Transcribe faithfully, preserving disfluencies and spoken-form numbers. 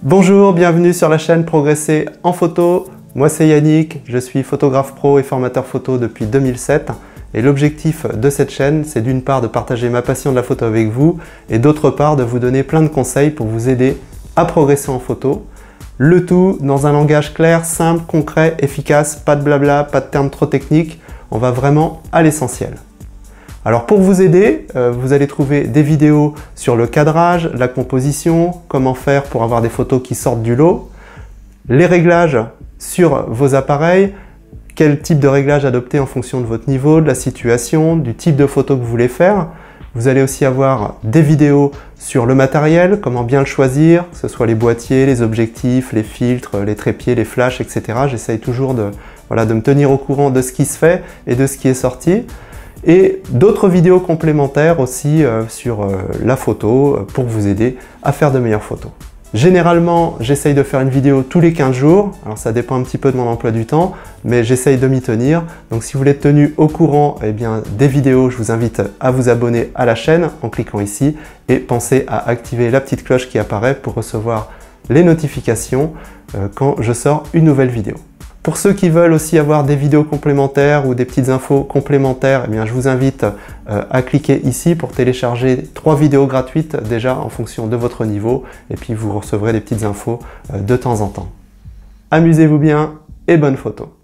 Bonjour, bienvenue sur la chaîne Progresser en photo. Moi c'est Yannick, je suis photographe pro et formateur photo depuis deux mille sept. Et l'objectif de cette chaîne, c'est d'une part de partager ma passion de la photo avec vous et d'autre part de vous donner plein de conseils pour vous aider à progresser en photo. Le tout dans un langage clair, simple, concret, efficace, pas de blabla, pas de termes trop techniques. On va vraiment à l'essentiel. Alors pour vous aider, euh, vous allez trouver des vidéos sur le cadrage, la composition, comment faire pour avoir des photos qui sortent du lot, les réglages sur vos appareils, quel type de réglage adopter en fonction de votre niveau, de la situation, du type de photo que vous voulez faire. Vous allez aussi avoir des vidéos sur le matériel, comment bien le choisir, que ce soit les boîtiers, les objectifs, les filtres, les trépieds, les flashs, et cetera. J'essaye toujours de, voilà, de me tenir au courant de ce qui se fait et de ce qui est sorti. Et d'autres vidéos complémentaires aussi euh, sur euh, la photo euh, pour vous aider à faire de meilleures photos. Généralement, j'essaye de faire une vidéo tous les quinze jours, alors ça dépend un petit peu de mon emploi du temps, mais j'essaye de m'y tenir. Donc si vous voulez être tenu au courant eh bien, des vidéos, je vous invite à vous abonner à la chaîne en cliquant ici et pensez à activer la petite cloche qui apparaît pour recevoir les notifications euh, quand je sors une nouvelle vidéo. Pour ceux qui veulent aussi avoir des vidéos complémentaires ou des petites infos complémentaires, eh bien, je vous invite euh, à cliquer ici pour télécharger trois vidéos gratuites déjà en fonction de votre niveau et puis vous recevrez des petites infos euh, de temps en temps. Amusez-vous bien et bonne photo!